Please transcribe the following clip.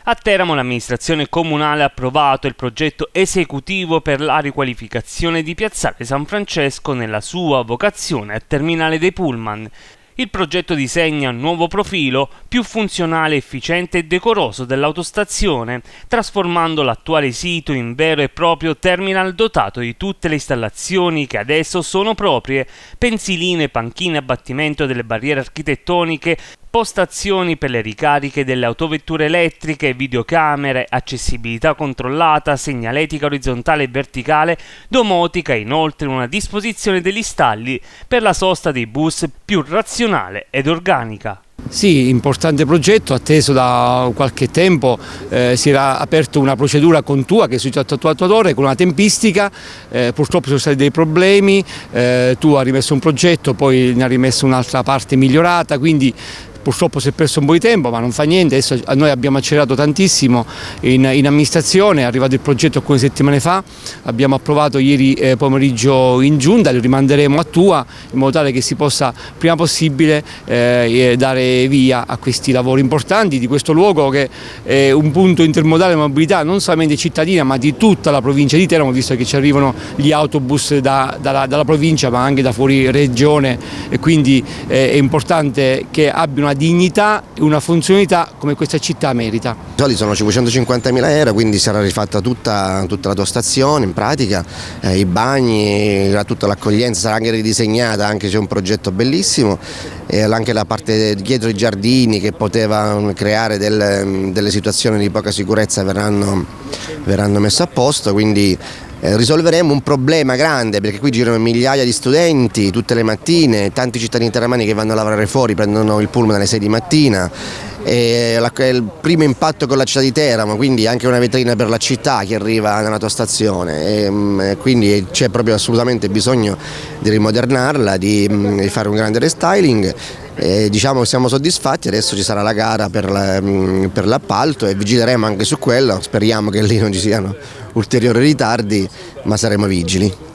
A Teramo l'amministrazione comunale ha approvato il progetto esecutivo per la riqualificazione di Piazzale San Francesco nella sua vocazione a terminale dei pullman. Il progetto disegna un nuovo profilo più funzionale, efficiente e decoroso dell'autostazione, trasformando l'attuale sito in vero e proprio terminal dotato di tutte le installazioni che adesso sono proprie: pensiline, panchine, abbattimento delle barriere architettoniche, postazioni per le ricariche delle autovetture elettriche, videocamere, accessibilità controllata, segnaletica orizzontale e verticale, domotica e inoltre una disposizione degli stalli per la sosta dei bus più razionale ed organica. Sì, importante progetto, atteso da qualche tempo, si era aperta una procedura con TUA, che è il soggetto attuatore, con una tempistica, purtroppo sono stati dei problemi, TUA ha rimesso un progetto, poi ne ha rimesso un'altra parte migliorata, quindi purtroppo si è perso un po' di tempo, ma non fa niente. Adesso noi abbiamo accelerato tantissimo in amministrazione, è arrivato il progetto alcune settimane fa, abbiamo approvato ieri pomeriggio in giunta, lo rimanderemo a TUA in modo tale che si possa prima possibile dare via a questi lavori importanti di questo luogo, che è un punto intermodale di mobilità non solamente cittadina ma di tutta la provincia di Teramo, visto che ci arrivano gli autobus dalla provincia ma anche da fuori regione, e quindi è importante che abbia una dignità e una funzionalità come questa città merita. I soldi sono 550.000 euro, quindi sarà rifatta tutta la tua stazione in pratica, i bagni, tutta l'accoglienza sarà anche ridisegnata, anche c'è un progetto bellissimo, e anche la parte dietro i giardini che poteva creare delle situazioni di poca sicurezza verranno messe a posto, quindi risolveremo un problema grande, perché qui girano migliaia di studenti tutte le mattine, tanti cittadini teramani che vanno a lavorare fuori, prendono il pullman alle 6 di mattina, è il primo impatto con la città di Teramo, quindi anche una vetrina per la città che arriva nella tua stazione, quindi c'è proprio assolutamente bisogno di rimodernarla, di fare un grande restyling. Diciamo che siamo soddisfatti, adesso ci sarà la gara per l'appalto e vigileremo anche su quello, speriamo che lì non ci siano ulteriori ritardi, ma saremo vigili.